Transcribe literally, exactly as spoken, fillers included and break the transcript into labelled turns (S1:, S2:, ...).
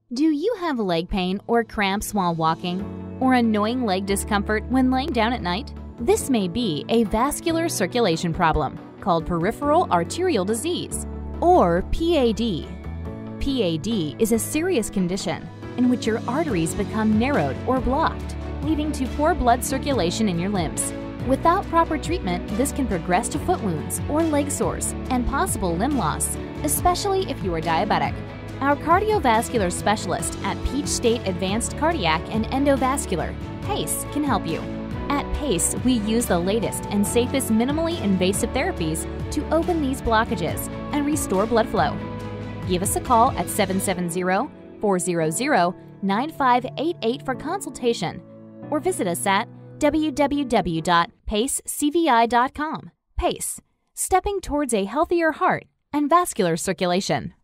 S1: Do you have leg pain or cramps while walking, or annoying leg discomfort when laying down at night? This may be a vascular circulation problem called peripheral arterial disease, or P A D. P A D is a serious condition in which your arteries become narrowed or blocked, leading to poor blood circulation in your limbs. Without proper treatment, this can progress to foot wounds or leg sores and possible limb loss, especially if you are diabetic. Our cardiovascular specialist at Peach State Advanced Cardiac and Endovascular, PACE, can help you. At PACE, we use the latest and safest minimally invasive therapies to open these blockages and restore blood flow. Give us a call at seven seven zero, four zero zero, nine five eight eight for consultation, or visit us at w w w dot pace c v i dot com. PACE, stepping towards a healthier heart and vascular circulation.